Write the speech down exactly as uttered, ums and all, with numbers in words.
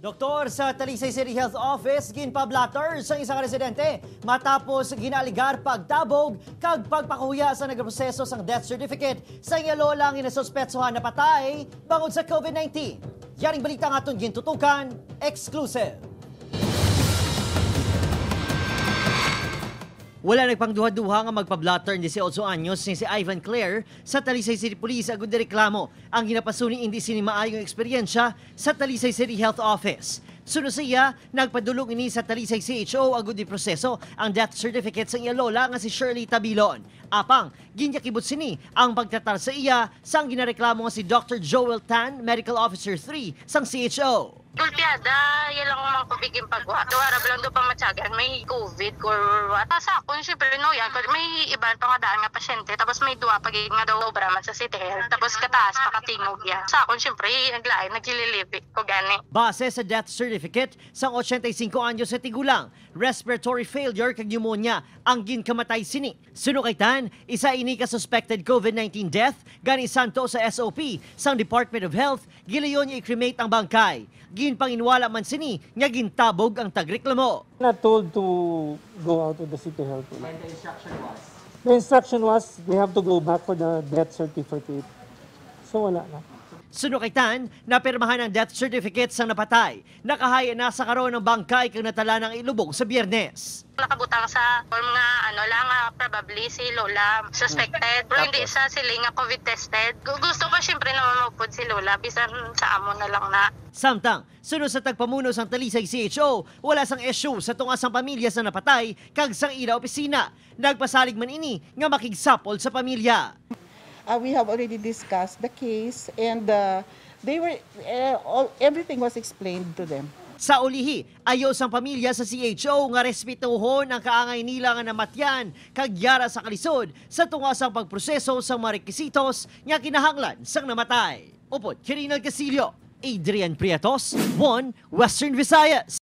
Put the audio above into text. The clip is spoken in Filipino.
Doktor sa Talisay City Health Office ginpablatter sa isang residente matapos ginaligar pagtabog kag pagpakuya sa nagproseso sang death certificate sa iya lola ang inasuspetsohan na patay bangod sa COVID nineteen. Yaring balita nga aton gintutukan, exclusive. Wala nagpangduha-duha nga magpa-blatter ni eighteen anyos ni si Ivan Claire sa Talisay City Police agud reklamo ang ginapasuni hindi sini maayong eksperyensya sa Talisay City Health Office. Suno siya, nagpadulong ini sa Talisay C H O agud di proseso ang death certificate sa iya lola nga si Shirley Tabilon. Apang, ginyakibot sini ang pagtatar sa iya sang ginareklamo nga si Doctor Joel Tan, Medical Officer three sang C H O. Tulpiada, yan lang mga kubiging pagwa. Duwara bilang doon pa matyagan, may COVID or what. Sa akon, syempre, no yan. May iban pa nga daan nga pasyente. Tapos may duwa pag nga daw obraman sa City Health. Tapos kataas pa katingog yan. Sa akon, syempre, naglain, naglililipik ko gani. Base sa death certificate, sang eighty-five anyos sa tigulang, respiratory failure kag pneumonia ang ginkamatay sini. Sunukaitan, isa ini ka suspected COVID nineteen death, gani santo sa S O P sang Department of Health, gilayon niya i-cremate ang bangkay. Ginpanginwala man sini nga gintabog ang tagreklamo. Not told to go out to the City Health. And the instruction was? The instruction was they have to go back for the death certificate. So wala na. Sunukaitan, napirmahan ang death certificate sang napatay. Nakahaya na sa karon ng bangkay kang natala ng ilubog sa Biyernes. Nakabutang sa form nga ano lang nga probably si Lola suspected pero hindi sa sila nga COVID tested. Gusto ko syempre naman mapud si Lola bisan sa amo na lang na. Samtang, sunod sa tagpamuno sang Talisay C H O, wala sang issue sa tungas sang pamilya sa napatay kag sang ila opisina. Nagpasalig man ini nga makigsapol sa pamilya. Uh, we have already discussed the case and uh, they were uh, all, everything was explained to them. Sa ulihi, ayaw sang pamilya sa C H O nga respetuhon ang kaangay nila nga namatyan kag yara sa kalisod sa tungas sang pagproseso sang mga requisitos nga kinahanglan sang namatay. Upod, Kirinal Casillo, Adrian Prietos, One Western Visayas.